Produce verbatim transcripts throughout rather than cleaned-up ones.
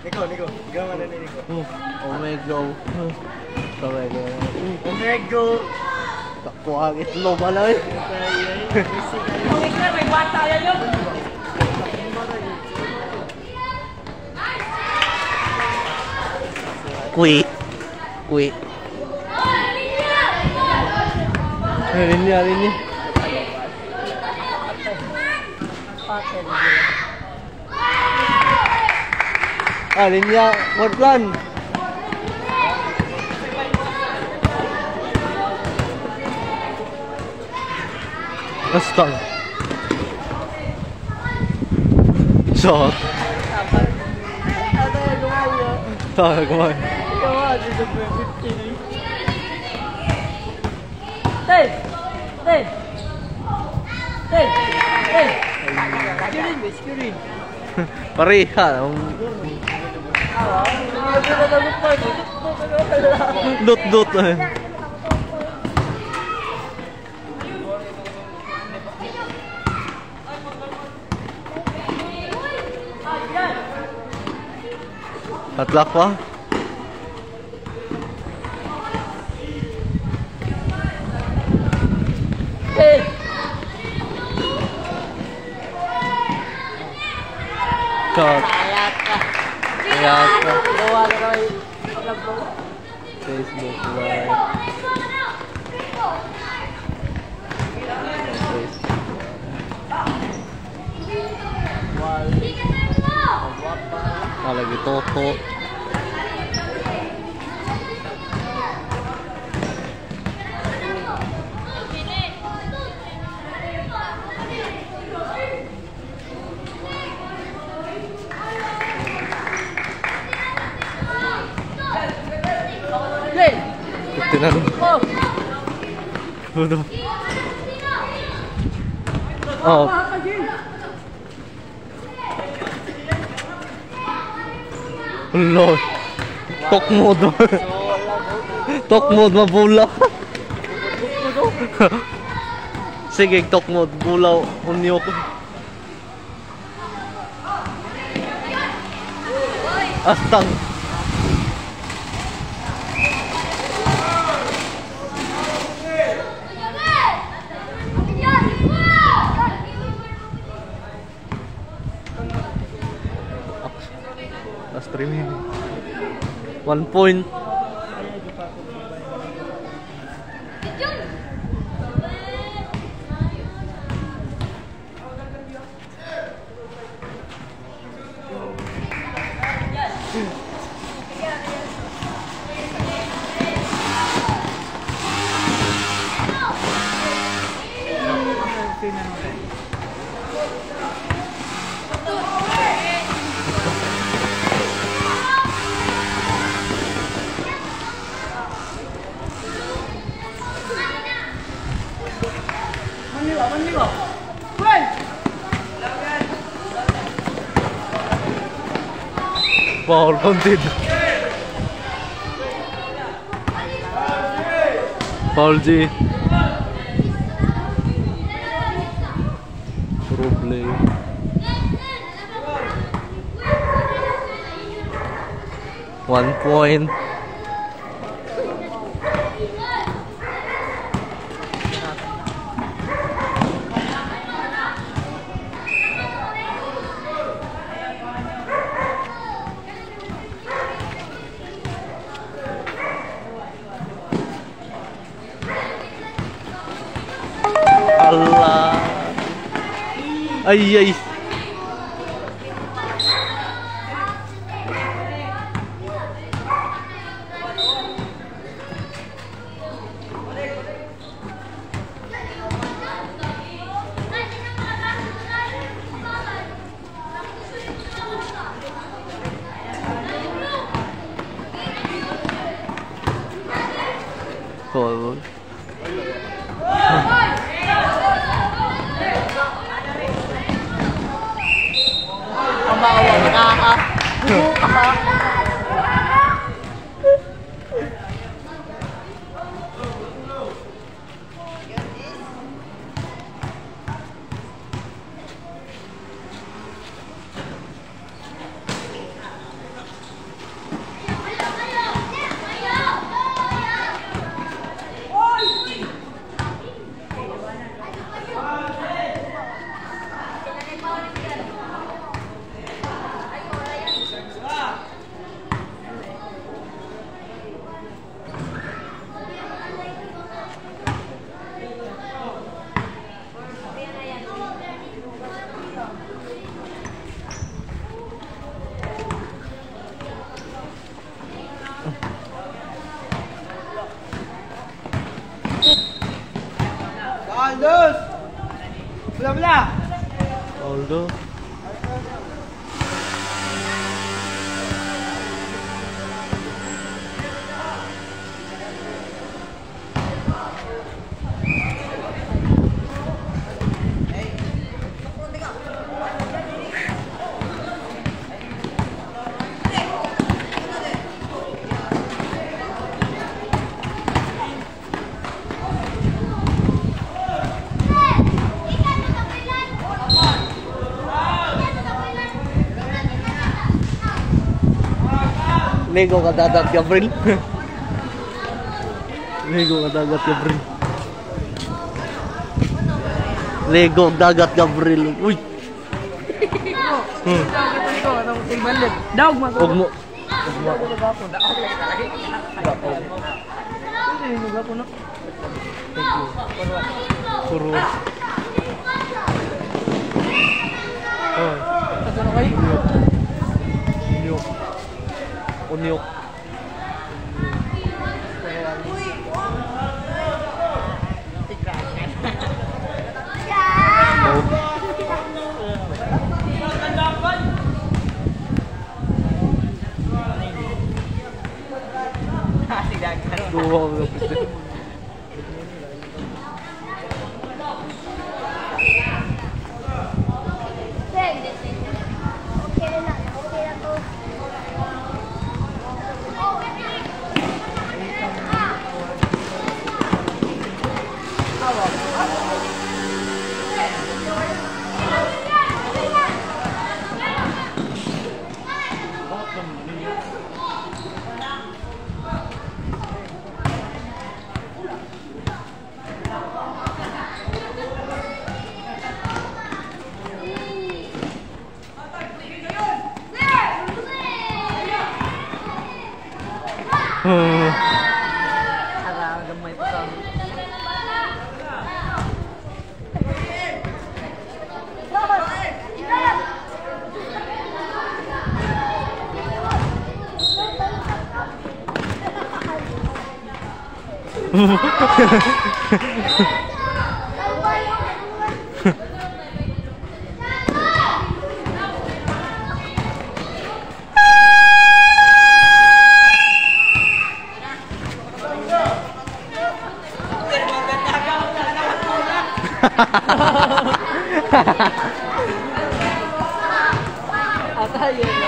Nico, Nico. Ikaw man ni Nico. Omega. Omega. Omega. Takuha ang itlog pala eh. Omega, may bata yan yun. Kui. Kui. Linya, linya. Ah, linya. What plan? Astag. So. Tahu kemana? Hey, hey, hey, hey. Securin, securin. Pareha. Dot dot. Tatlak pa. Hey. Shot. Kaya ka. Gawa ka rin. Facebook Live. Ah, lagi toto. Ito na rin. Oh. Lord. Talk mode. Talk mode mabula. Sige, talk mode bulaw unyo ko. Astang. Last three minutes. One point. Manila, Manila. Wait. Foul counted. Foul G. Problem. One point. Allah. Ay ay. Foul. Kabawa na ka. Aldous! Wala, wala! Aldo. Lego ka dagat Gabriel. Lego ka dagat Gabriel. Lego dagat Gabriel. Uy. Hmm. Daog mo. Huwag mo. Puro. Oh. Unyok. Unyok. Dua ko kapit. Hmm. Ara gamay pa sa. Atay yun.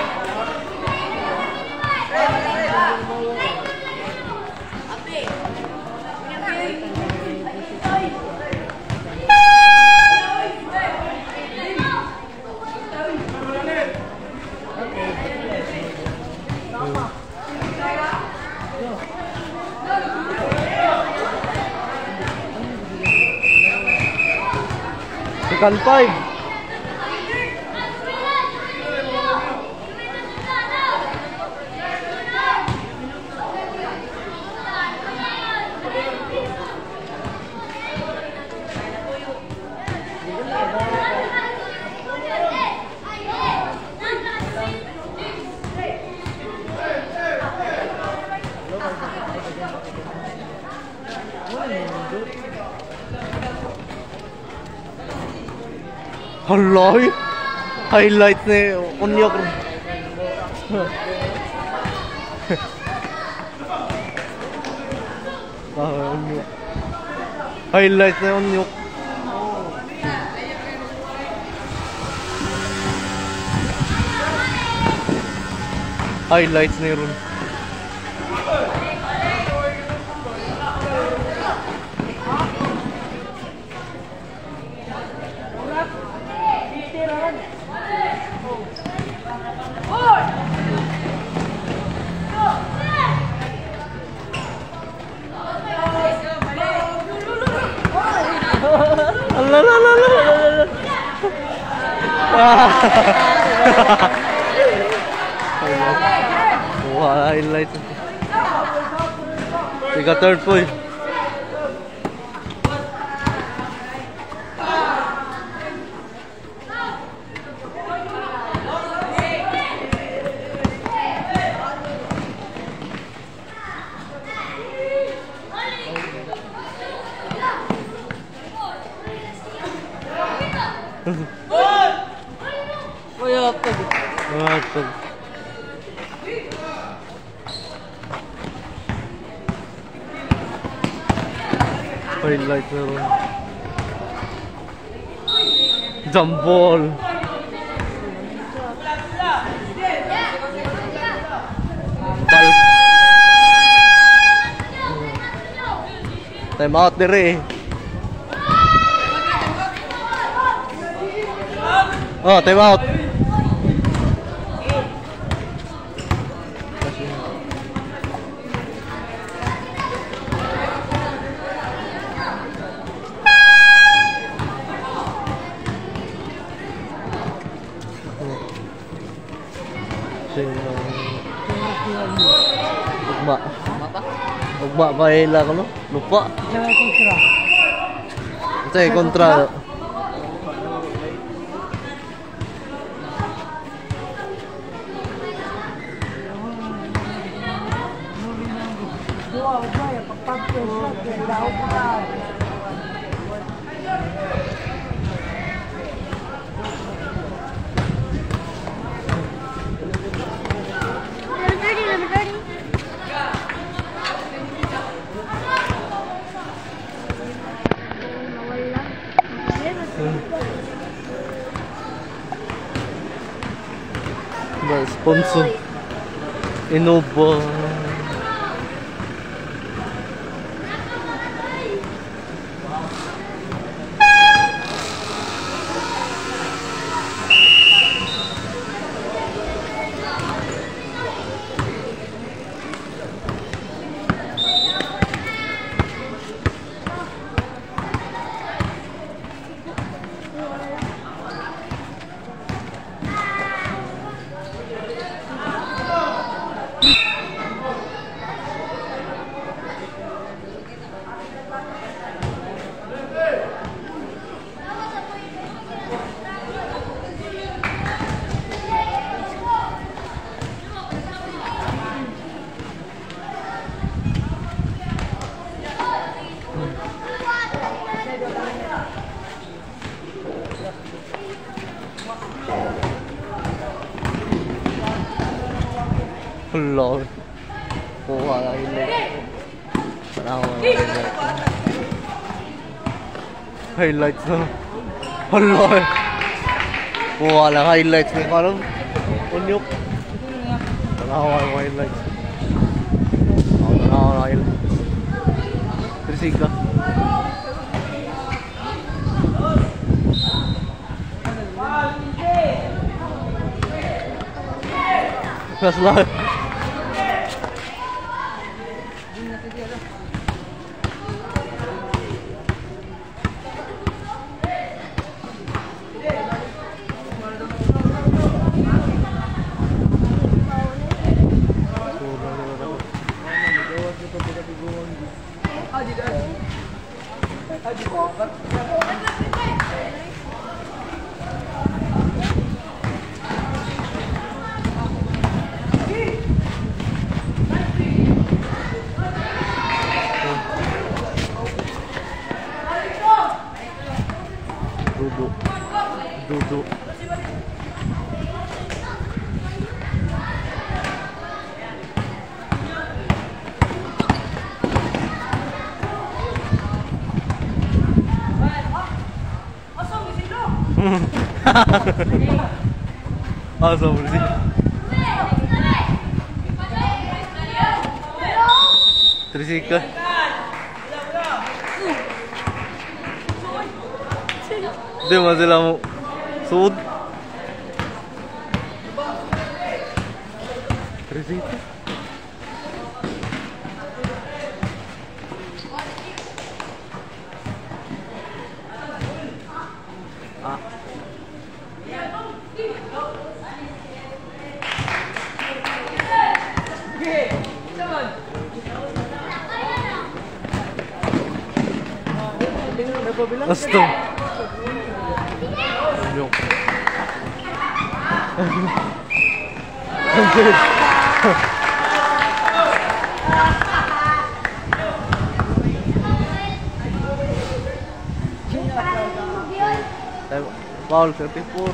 Second five. Haloy. Highlight ni Unyok. Ah, Unyok. Highlight ni Unyok. Highlights ni Ron. La la la la la. Wah, highlight. Tiga third point. Highlight na rin. Jump ball. Bal. Time out dire. Oh, time out. Ugma. Ugma pa ila ko no? Lupa. Ito ay kontra. Ba sponsor Innova. Lord. Kuha ka highlight. Parang highlights na. Lord. Kuha lang highlights ni Karol. Unyok. Parang ako highlights. Ako na ako highlights. Trisika. Mas lang. Duduk. Duduk. Asal bersih. Trisika. Dia masih lama sud. Trisika. Ah. Asto. Yok. Paul thirty-four.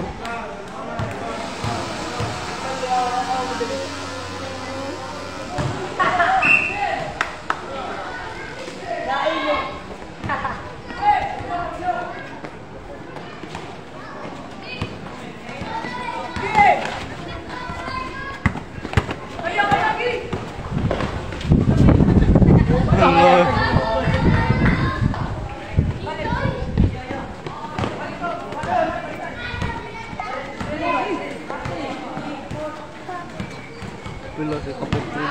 Pila si kapatid.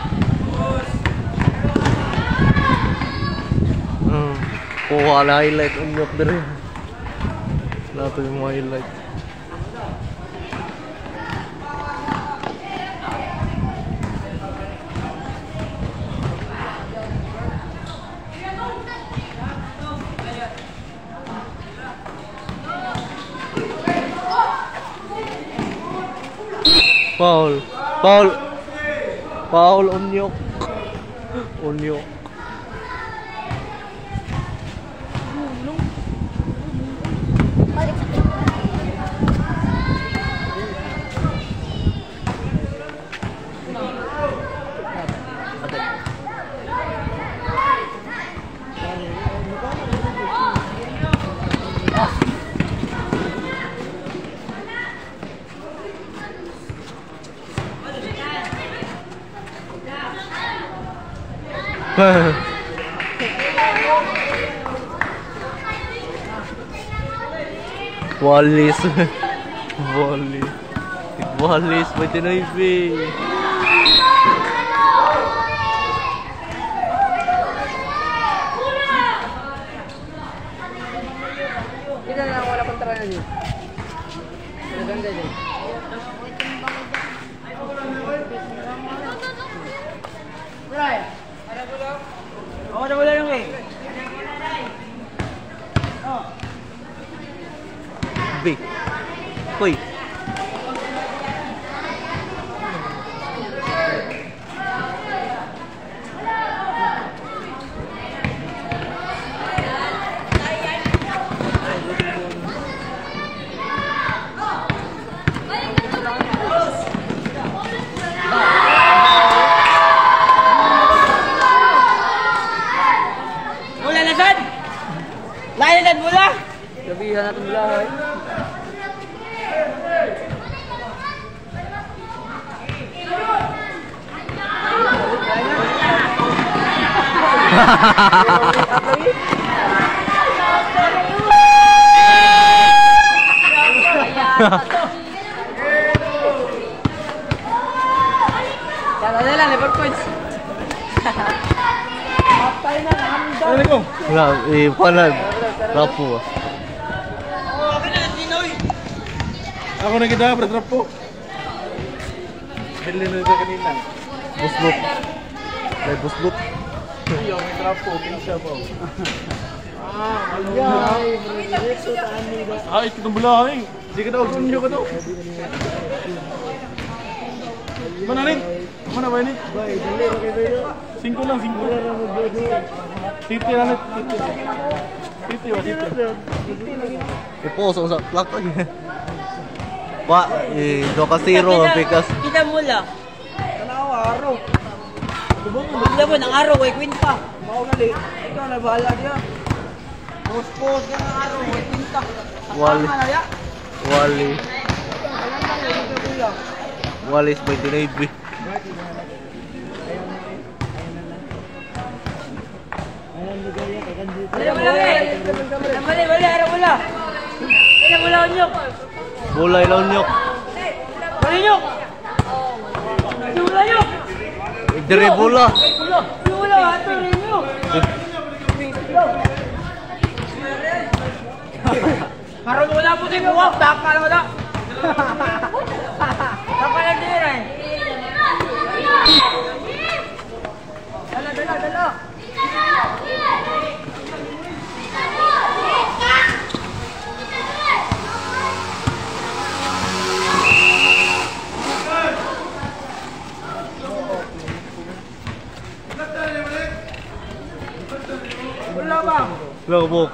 Hmm. Kuha na highlight unyok din rin. Nato yung mga highlight. Foul. Foul. Foul unyok. Unyok. Wallace. Wallace. Wallace may tinaybi. Kita na lang wala kontra na niyo. Maganda din. Right. Ako na wala yung eh. Oh. B. Hoy. Mula na saan? Lain na mula! Sabihan natin mula ay. Kala nila, never points. Matay na, nahamdan. Ano ko? Wala, eh, panad. Rapo ah. Ako na kita, brad po. Bili na ito kanina. Buslok. May buslok. Iyo, may trapo, kinsa po. Ay, kitang bulahay. Hindi ka daw, sunyo ka daw. Mana rin? Mana ba ini? Singko lang, singko. Titi lang, titi. Titi ba, titi? Iposo sa plak lagi. Pa, eh, do ka zero ang pikas. Kita mula. Tanawa, araw. Bigla mo, ng araw, ay kwinta. Mao gali. Ikaw na bahala diya. Post-post ka ng araw, ay kwinta. Wali. Wali. Walis may tinaybi. Wala, wala, wala. Wala, wala, araw, wala. Wala, wala, unyok. Bulay lang nyok. Wala, unyok. Wala, unyok. Dire bola. Wala, ato rin unyok. Karon wala po din mo, baka na wala. Baka na din eh. Dala, dala, dala. Wala ba? Wala ka buk.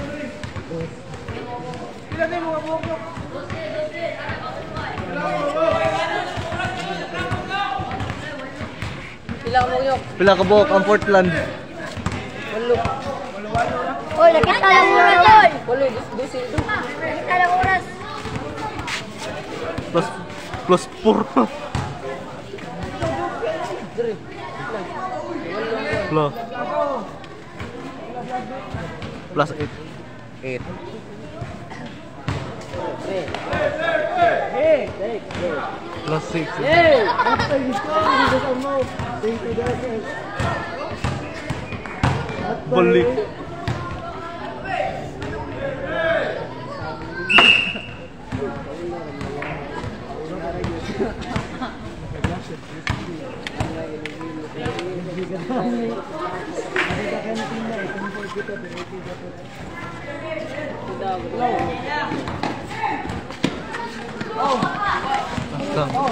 Pila na yung mga buhok nyo? Pila ka buhok nyo? Pila ka buk ang Portland. Walo. Oy, nakita lang oras, oy. Walo, dusi. Nakita lang oras. Plus plus four. Dire. Wala. Plus eight. eight. Plus six. Balik. Basta.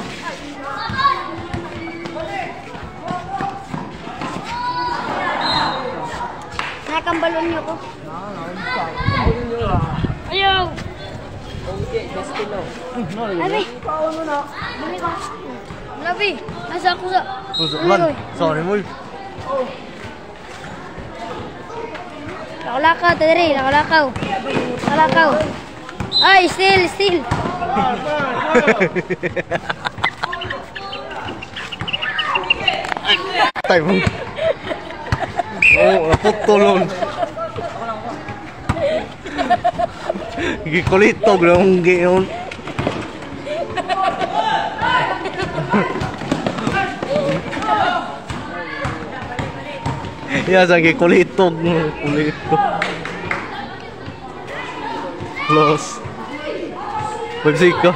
Nakang balon niyo ko. Ayaw! Labi! Bumi ko. Labi! Nasa ako sa... Man, sorry mo. Lakalakaw, tadiri. Lakalakaw. Lakalakaw. Ay, still, still. Tay mo. Oh, naputulon. Gikulitog lang giyon. Ya sa gikulitog, kulitog. Close. Pagsika.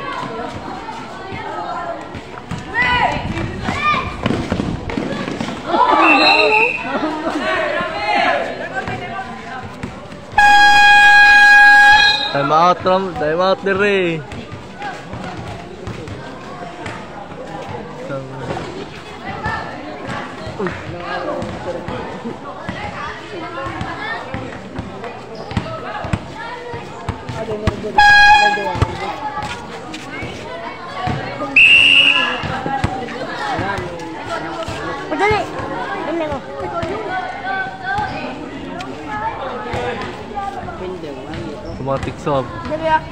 Time out, Ram. Time out dire. Padali. Dali ko. Automatic sub. Dali ah.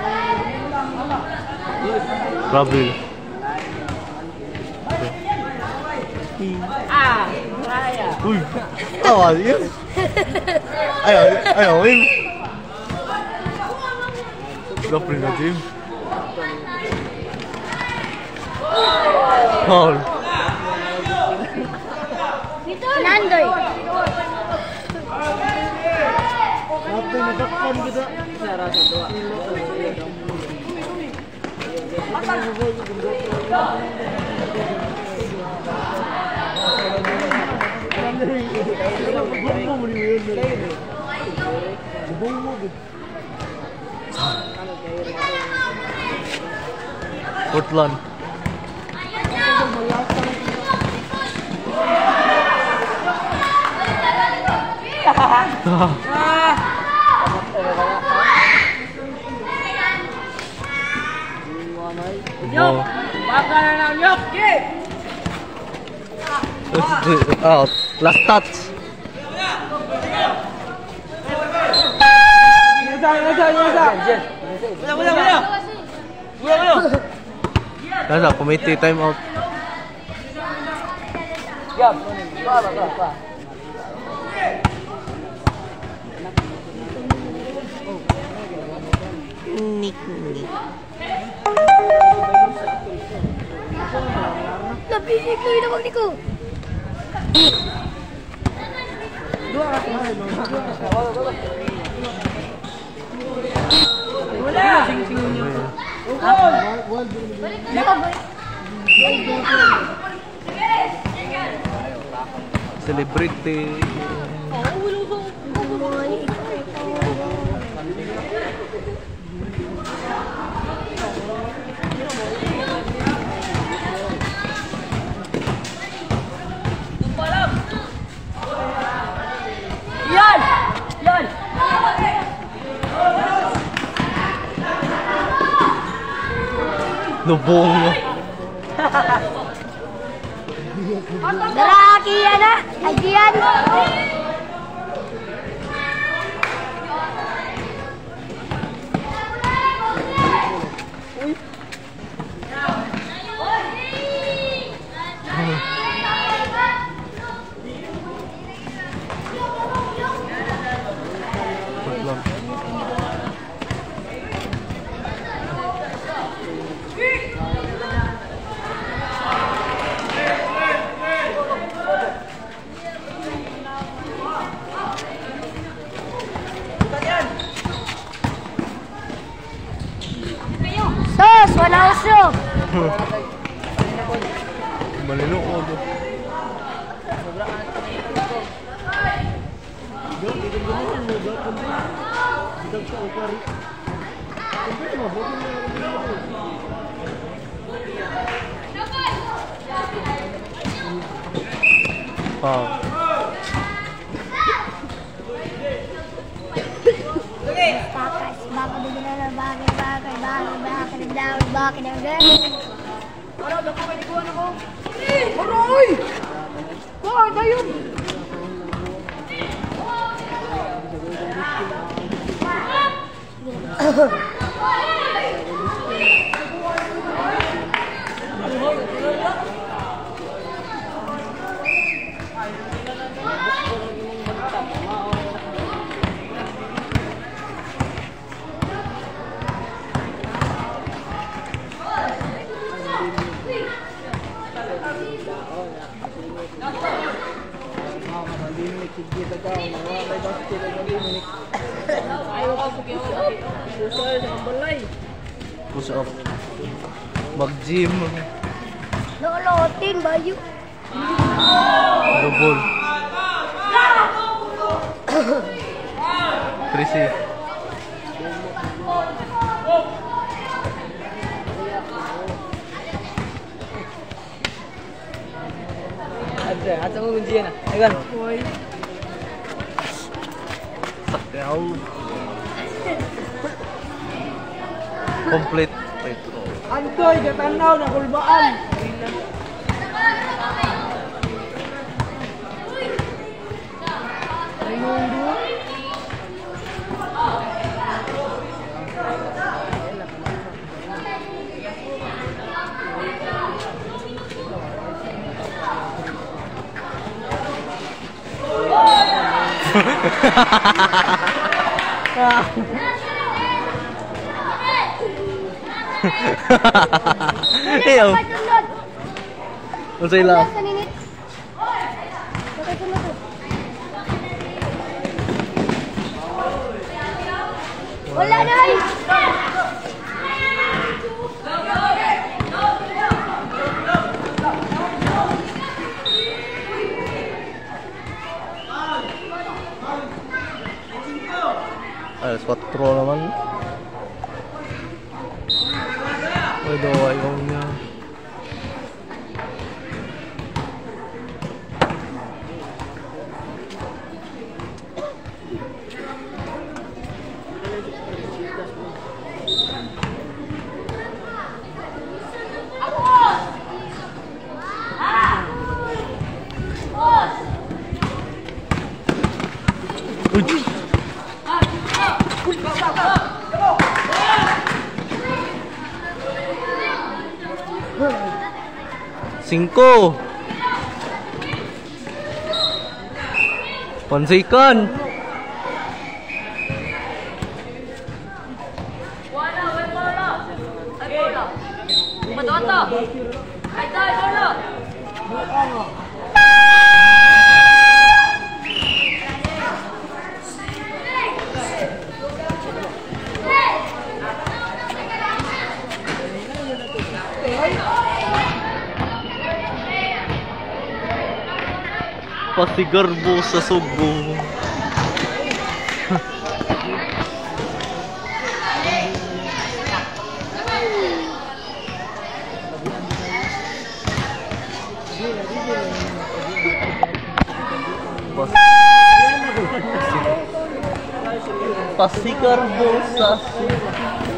Travel. Ah, kaya. Uy. Tawa yun. Ayaw, ayaw yun. Travel na team. Foul. Nandoy. Sarap sa dua. Portland. Oh. Baka na lang yok. Out. Last touch. Nasa, nasa, nasa. Wala, wala, wala. Wala, wala. Nasa, committee time out. Yap. Pa, pa, pa, pa. Nik nik. Napinig ko yung ni ko. Celebrity. Yan! Yan! Lubong. Daraki yan ah. Ajian. Malinood. Ah. Takas, baka bigyan na bagay, bagay, bagay, bagay, bagay, bagay, bagay. Ano, dako ka nikuha na ko? Aroy! Bakit na yun? Push up. Mag-gym. Lolotin ba yun? Double. Tracy. Ada, ada mo kunci na. Ayan. Sakyaw. Complete. Petro. Antoy, katanaw na kulbaan. Eyo. Ano sa'yo lang? Wala na ay! Alas cuatro naman. Uy, daw ayaw niya. Uy! Cinco. Pansikan. Bola, wait bola. Ay bola. Madota. Ay tay bola. Pasigarbo sa Subo. Pas Pasigarbo sa Subo.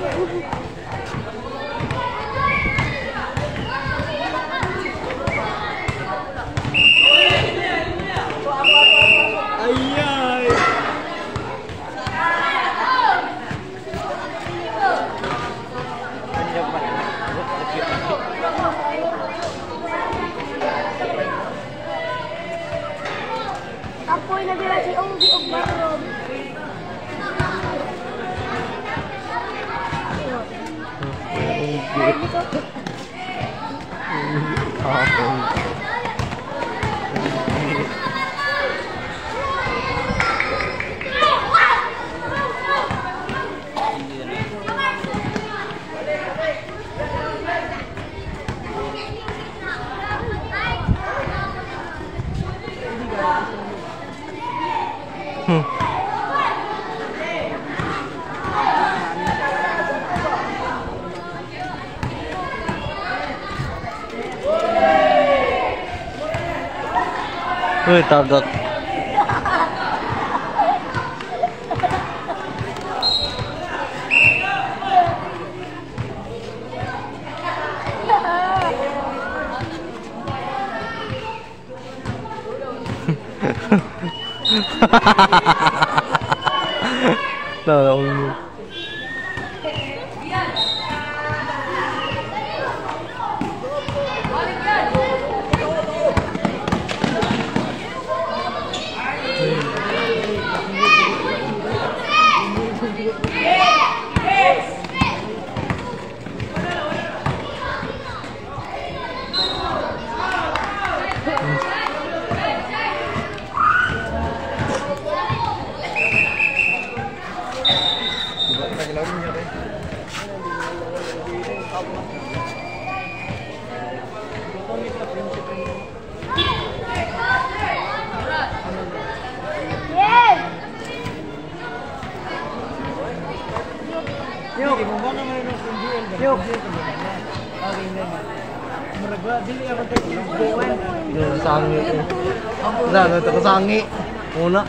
Apoy na dira si Onggi og Barog. Hmm. Uy, tagak. No, no. Sangi. Nah, itu kesangi. Muna.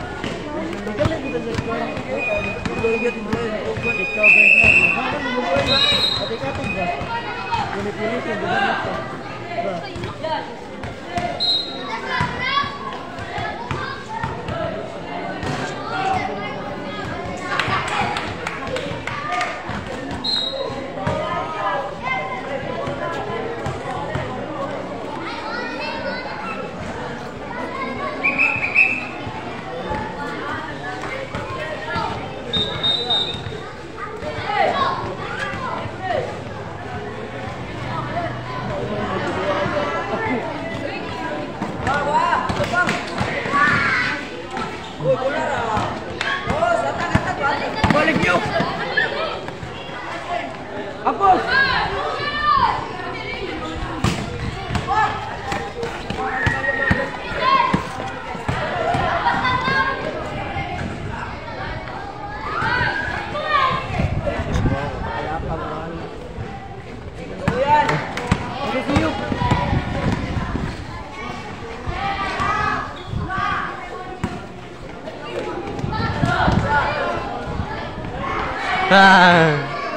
Ah.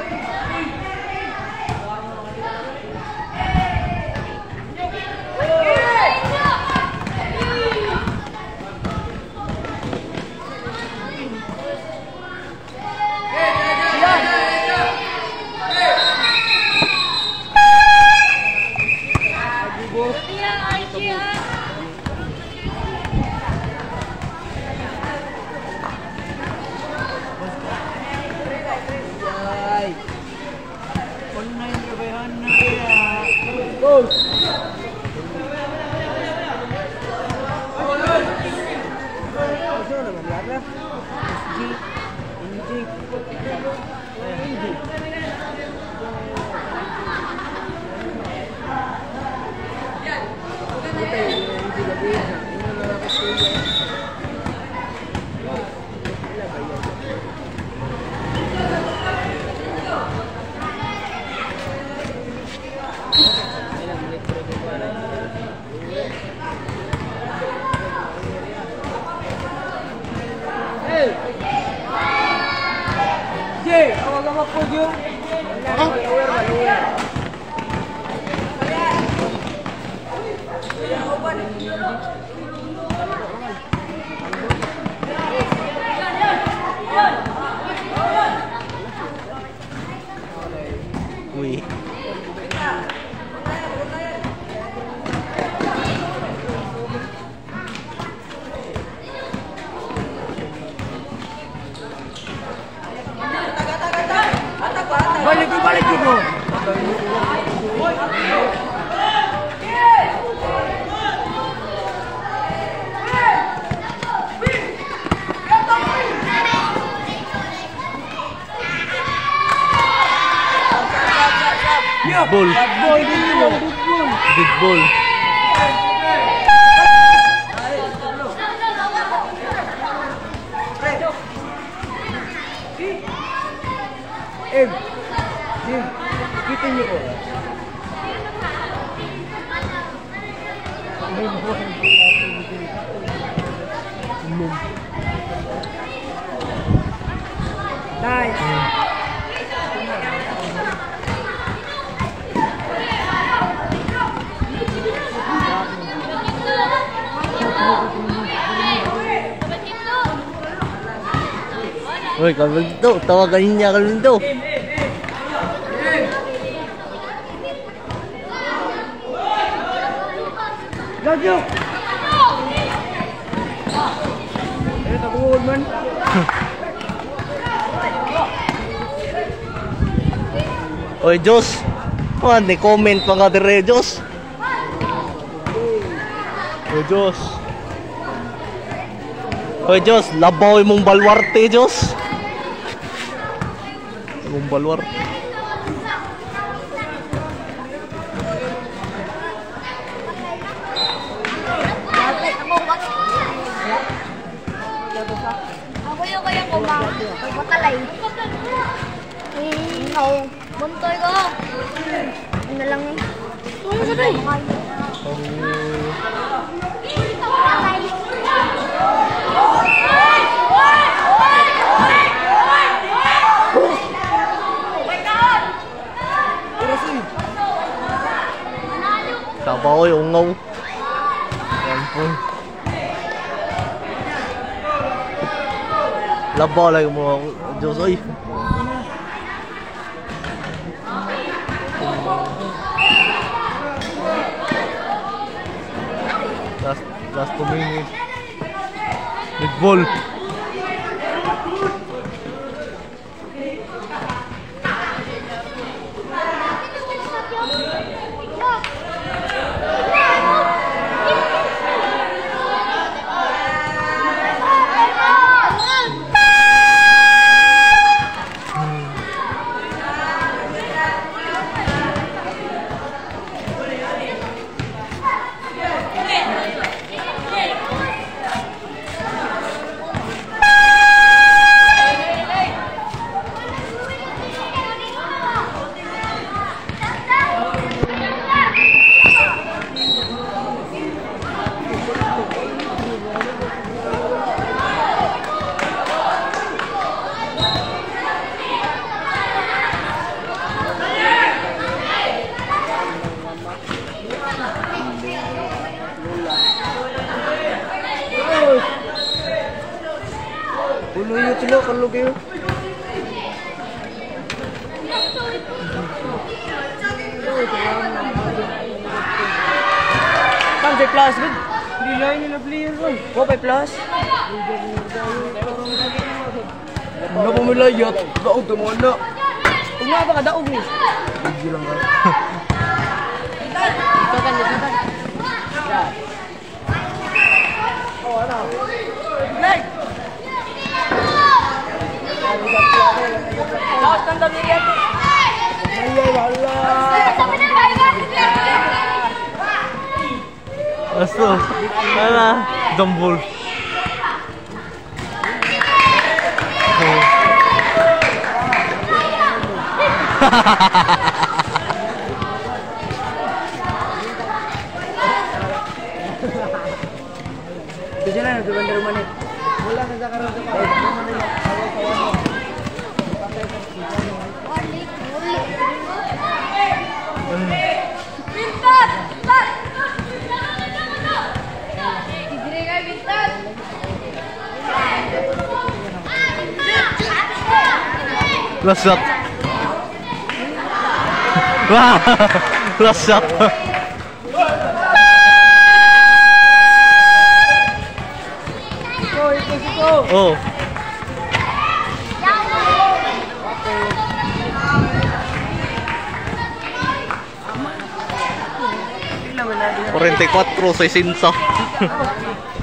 Wih. Balik, balik dulu. Big ball. Big ball. Em. Em. Kita niyo ko. Nice. Uy, Kalundo, tawagan niya Kalundo. Gagyo. Eh, tabuhod man. Oy, Diyos. Oh, ni comment pa nga dire, Diyos. Oy, Diyos. Oy, Diyos, labaw mong balwarte, Diyos. Mong balwarte. Ako yung kaya ko ba? Matalay. Eh, ikaw. Buntoy ko. Ano lang eh. Ano sa tayo? Sabaw yung ungaw. Yan po. Labaw lang mo, Diyos, oy. Last, last two minutes. Big ball. Ulo yun sila, kalau kayo. Kan sa plus, good. Hindi lang nila player ko. Ko pa plus. Ano po milayat? Daog mo na. Huwag nga ba ka daog ni? Hindi lang ka. Ito kan, ito kan. Oh, ano? Leg! Laos ng dami yan. Ay, wala. Asto. Wala. Dumbol. Itu jalan itu bandar rumah nih. Bola ke Jakarta ke Pintar! Pintar! Tigre ka, Pintar! Last shot. Wah, last shot. Oh. forty-four sesenta.